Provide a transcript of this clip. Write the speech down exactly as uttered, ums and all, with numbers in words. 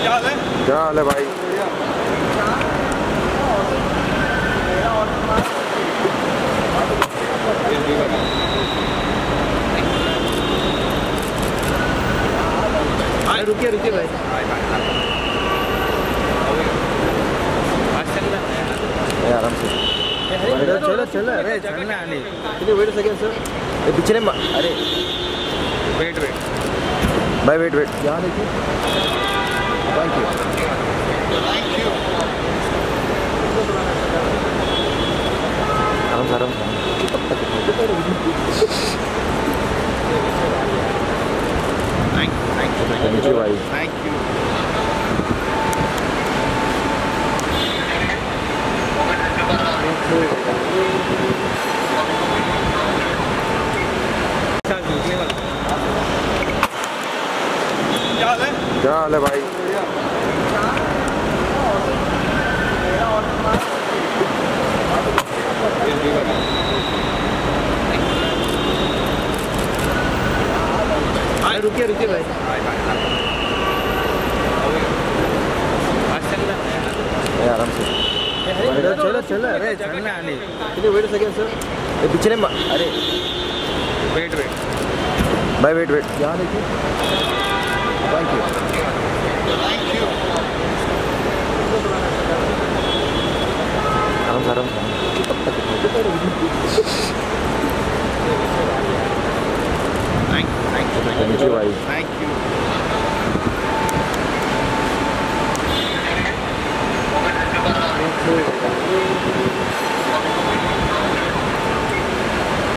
क्या हाल है भाई? रुकिए रुकिए भाई, आराम से चलो चलो। अरे चलना नहीं, वेट सेकंड सर, पीछे नहीं। अरे वेट वेट भाई, वेट वेट यहाँ देखिए। Thank you. आराम से आराम से थैंक यू भाई। Thank you. क्या हाल है भाई? रुकिए रुकिए भाई, आराम से चलो चलो। अरे चलना नहीं, वेट सेकंड सर, पीछे नहीं। अरे वेट वेट भाई, वेट वेट यहाँ देखिए। Thank you. आराम से आराम से